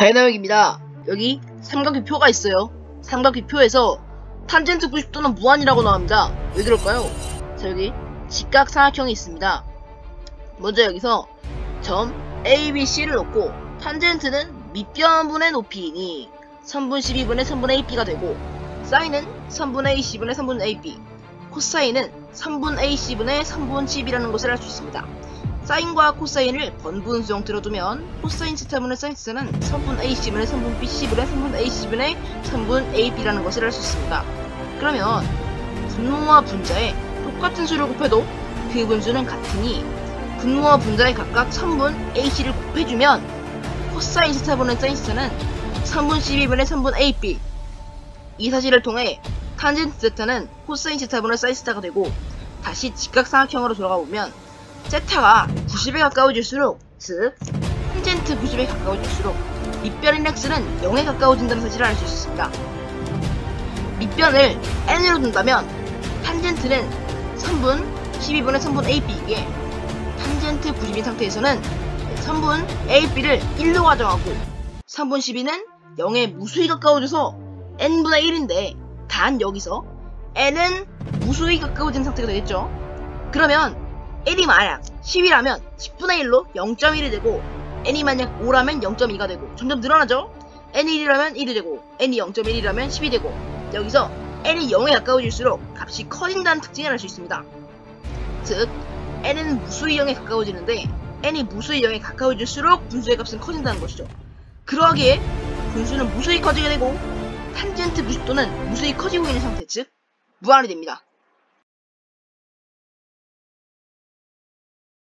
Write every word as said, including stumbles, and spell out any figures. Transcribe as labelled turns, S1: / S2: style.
S1: 배너역입니다. 여기 삼각형표가 있어요. 삼각형표에서 탄젠트 구십 도는 무한이라고 나옵니다. 왜 그럴까요? 자, 여기 직각삼각형이 있습니다. 먼저 여기서 점 A, B, C를 놓고 탄젠트는 밑변분의 높이이니 삼분 십이분의 삼분의 에이 피가 되고, 사인은 삼분의 A, C분의 삼분의 에이 피, 코사인은 삼분의 A, C분의 삼분 십이라는 것을 알 수 있습니다. 사인과 코사인을 번분수 형태로 두면 코사인 시타분의 사인 시타는 삼분 A, C분의 삼분 B, C분의 삼분 A, C분의 삼분 에이 피라는 것을 알 수 있습니다. 그러면 분모와 분자에 똑같은 수를 곱해도 그 분수는 같으니 분모와 분자에 각각 삼분 에이 씨를 곱해주면 코사인 시타분의 사인 시타는 삼분 십이분의 삼분 에이 피, 이 사실을 통해 탄젠트 세타는 코사인 시타분의 사인 시타가 되고, 다시 직각삼각형으로 돌아가보면 세타가 구십에 가까워질수록, 즉 탄젠트 구십에 가까워질수록 밑변인 x는 영에 가까워진다는 사실을 알 수 있습니다. 밑변을 n으로 둔다면 탄젠트는 삼분 십이분의 삼분 에이 피이기에 탄젠트 구십인 상태에서는 삼분 에이 피를 일로 가정하고 삼분 십이는 영에 무수히 가까워져서 n분의 일인데, 단 여기서 n은 무수히 가까워진 상태가 되겠죠. 그러면 n이 만약 십이라면 십분의 일로 영 점 일이 되고, n이 만약 오라면 영 점 이가 되고, 점점 늘어나죠. n이 일이라면 일이 되고, n이 영 점 일이라면 십이 되고, 여기서 n이 영에 가까워질수록 값이 커진다는 특징을 알 수 있습니다. 즉 n은 무수히 영에 가까워지는데 n이 무수히 영에 가까워질수록 분수의 값은 커진다는 것이죠. 그러하기에 분수는 무수히 커지게 되고 탄젠트 구십 도는 무수히 커지고 있는 상태, 즉 무한이 됩니다.